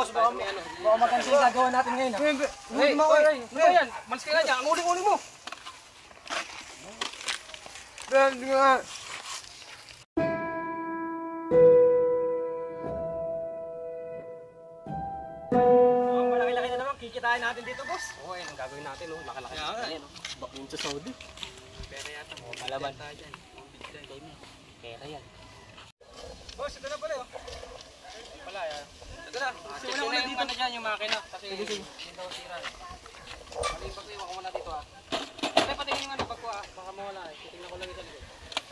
boss, baka maganda yung gagawa natin ngayon. Hey, ano ba yan? Malis ka na dyan. Ang uling-uling mo. Hindi nga. Malaki-laki na naman. Kikitain natin dito, boss. Oo, yan ang gagawin natin. Laki-laki na natin. Bakit sa Saudi? Pera yata. Malaban tayo dyan. Pera yan. Boss, ito na pala oh. Pala yan. Ito na. Simulan mo na dito na dyan yung makina. Kasi hindi daw sira. Pag-iwan ko muna dito ah. Pati patingin yung ano pag ko ah. Baka mawala eh. Titingnan ko lang ito dito.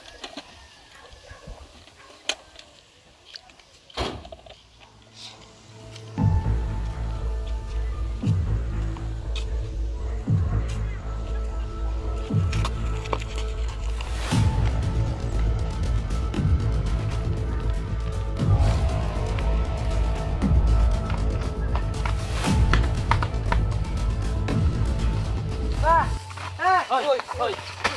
Hoy!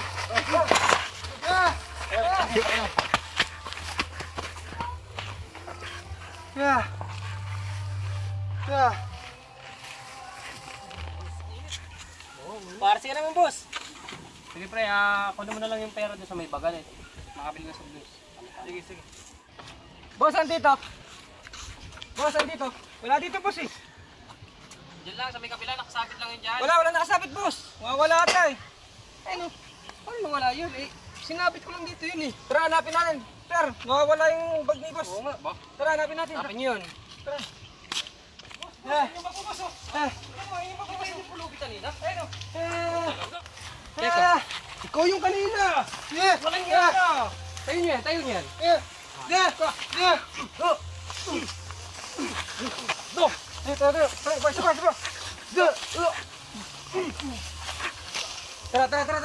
Para sige naman, boss. Sige pre, kunin mo na lang yung pera doon sa may bagal eh. Makabili na sa blues. Sige. Boss, andito. Boss, andito. Wala dito, boss eh. Diyan lang, sa may kabila, nakasabit lang yun dyan. Wala nakasabit, boss. Wala ata eh. Ano? Paano wala yun eh? Sinabit ko lang dito yun eh. Tara, hanapin natin. Sir, nawawala yung bag ni boss. Oo nga ba? Tara, hanapin natin. Hanapin yun. Tara. Boss, yung bag ko, boss. Yung bag ko, boss. Yung pulubi kanina. Ayun o. Teka. Ikaw yung kanina. Walang yan. Tayo niyan. Tara.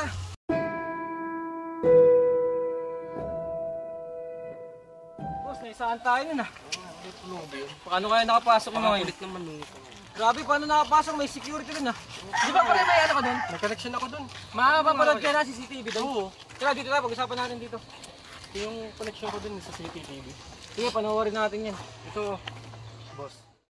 Boss, naisaan tayo nun ah. Paano kaya nakapasok mo ngayon? Kulit naman nung ito. Grabe, paano nakapasok? May security rin ah. Di ba pala may ano ka dun? May connection ako dun. Makapapanood ka na CCTV dun? Oo. Tara, dito na, pag-usapan natin dito. Ito yung connection ko dun sa CCTV. Sige, panoorin natin yan. Ito, boss.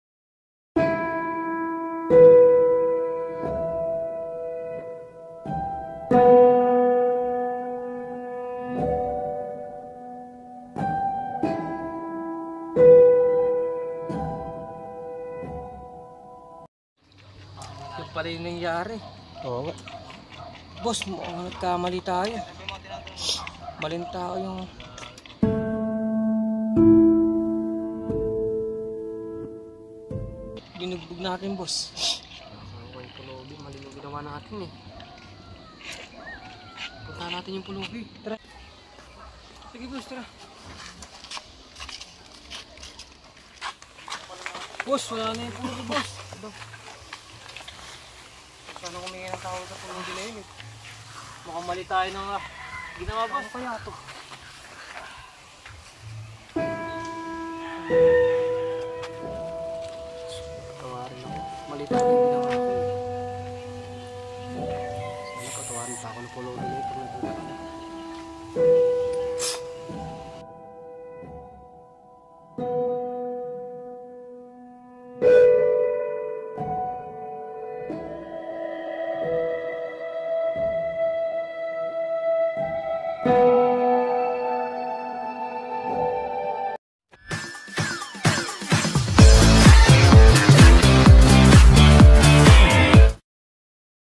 Yung pala yung nangyari. Oo nga. Boss, mukhang nagkamali tayo. Maling tao yung... Binugbog natin, boss. Yung pulubi, mali yung ginawa natin eh. Punta natin yung pulubi. Tara. Sige, boss, tara. Boss, wala na yung pulubi, boss. Paano kumingi ng tao sa pulubi na yun eh? Mukhang mali tayo ng ginawa, boss. Ano kaya ito? Patawarin ako. Mali tayo yung ginawa ko eh. Sana patawarin pa ako ng pulubi na ito. Nagbuka na.